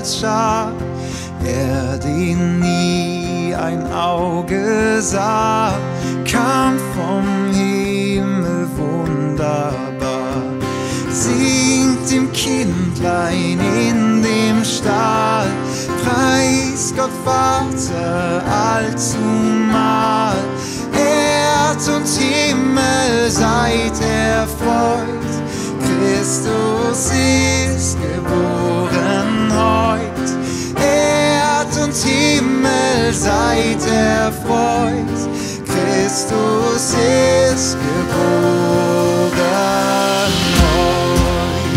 Herzschar, er den nie ein Auge sah, kam vom Himmel wunderbar. Singt dem Kindlein in dem Stall, preis Gott Vater allzumal. Erd und Himmel seid erfreut, Christus ist geboren heut. Erd und Himmel seid erfreut, Christus ist geboren heut.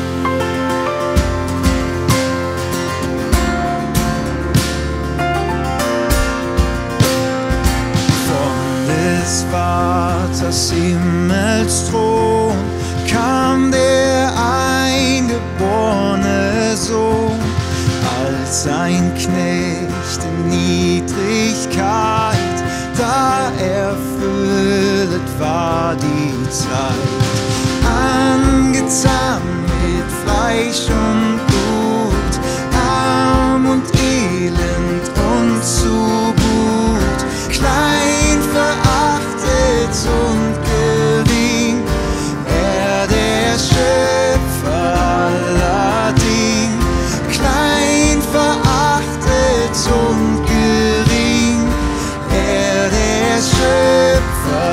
Von des Vaters Himmelsthron kam der eingeborene Sohn, als ein Knecht in Niedrigkeit, da erfüllet war die Zeit. Angetan mit Fleisch und Blut, arm und elend und zu gut, klein, verachtet und gering, er der Schöpfer aller Ding. Klein, verachtet und gering, er der Schöpfer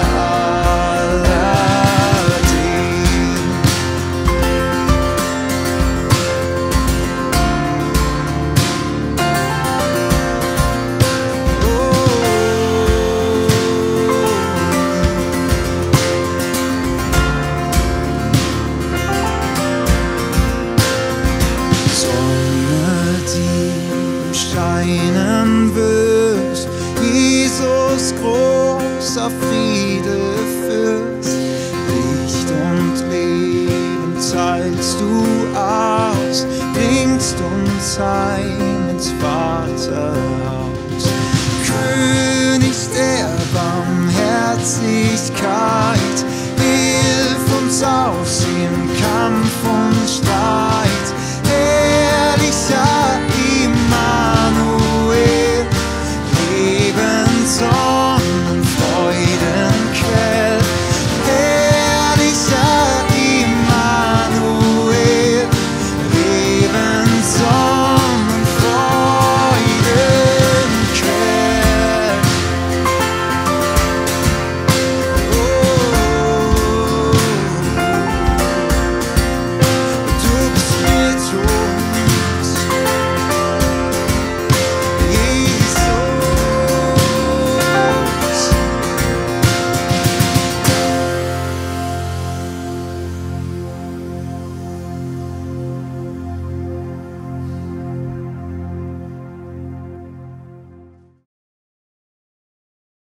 aller Ding. Sonne, die im Scheinen wirst, Jesus großer Friede Fürst. Licht und Leben teilst du aus, bringst uns heim ins Vaterhaus. König der Barmherzigkeit, hilf uns aus im Kampf und Streit. Herrlicher